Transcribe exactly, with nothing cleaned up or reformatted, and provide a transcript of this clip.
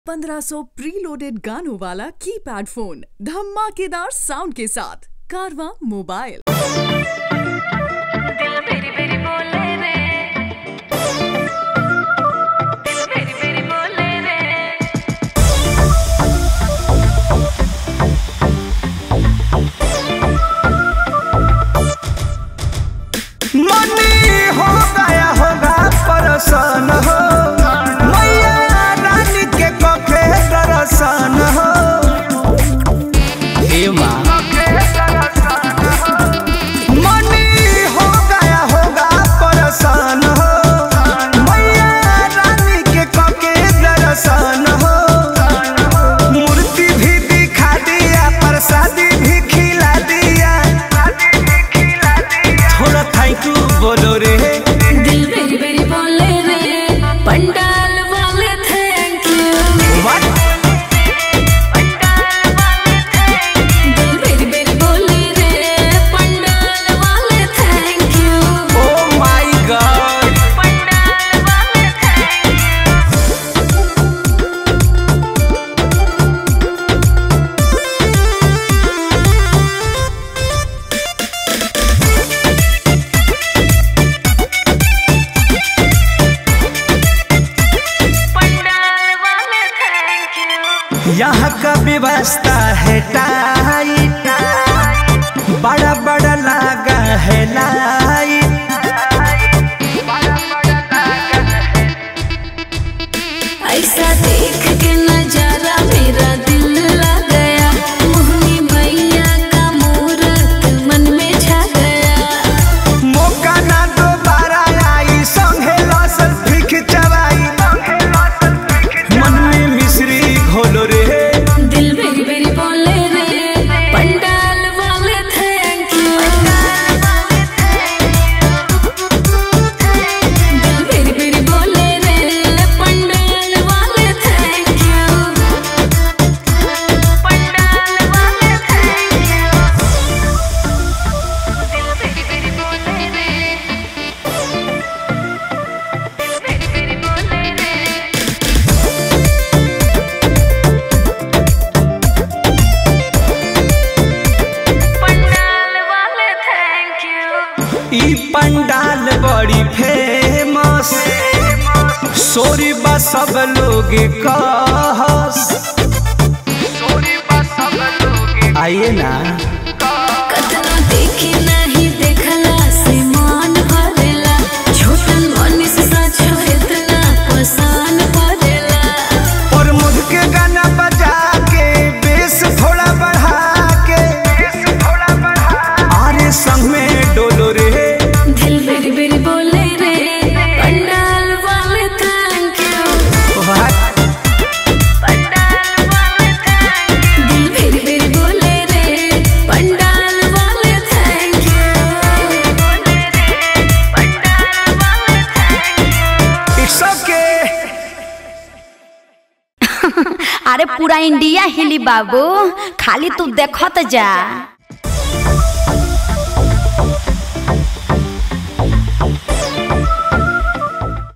पंद्रह सौ प्रीलोडेड गानों वाला कीपैड फोन धमाकेदार साउंड के साथ कारवा मोबाइल। यहाँ का व्यवस्था है टाइट, बड़ा बड़ा लगा है लाइट, ऐसा देख के नजारा मेरा दिल लग गया, मोहनी मैया का मूरत मन में छा गया। मौका ना दोबारा आई, संगे लौसल फिक चबाई, मन में मिश्री घोलो रे, दिल बेरी बेरी बोले रे, पंडाल वाले थैंक यू, दिल बेरी बेरी बोले रे, पंडाल वाले थैंक यू, पंडाल वाले थैंक यू, दिल बेरी बेरी बोले रे, दिल बेरी बेरी बोले रे। ई पंडाल बड़ी फेमस, सोरी बा सब लोग कहस, आइए ना कतना देखी नहीं देखला से मन भरेला, छोटन मनी से सच इतना पसंद पड़ेला। और मुझ के गाना बजा के बेस थोड़ा बढ़ा के, आरे संग में डोलो रे, दिल बेरी बेरी बोले रे, पंडाल वाले थैंक यू, पंडाल वाले थैंक यू, दिल बेरी बेरी बोले रे, पंडाल वाले थैंक यू, बोले रे, पंडाल वाले थैंक यू। इट्स ओके। अरे पूरा इंडिया हिली बाबू, खाली तू देखत जा।